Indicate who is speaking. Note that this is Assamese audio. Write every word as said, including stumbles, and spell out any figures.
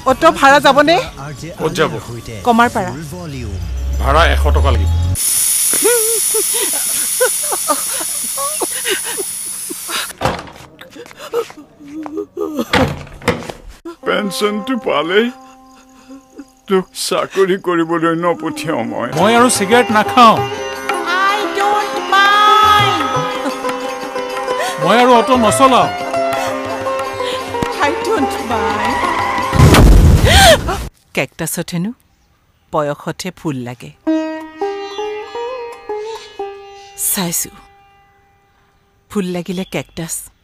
Speaker 1: অটো ভাড়া যাবনে
Speaker 2: ক'ত যাব
Speaker 1: কমাৰ পাৰা
Speaker 2: ভাড়া এশ টকা লাগিব
Speaker 3: পেনশনটো পালে তোক চাকৰি কৰিবলৈ নপঠিয়াও মই
Speaker 2: মই আৰু চিগাৰেট নাখাওঁ
Speaker 1: আই ডোন্ট মাইন্ড
Speaker 2: মই আৰু অটো নচলাওঁ
Speaker 1: আই ডোন্ট মাইন্ড কেকটাছত হেনো বয়সতে ফুল লাগে চাইছো ফুল লাগিলে কেকটাছ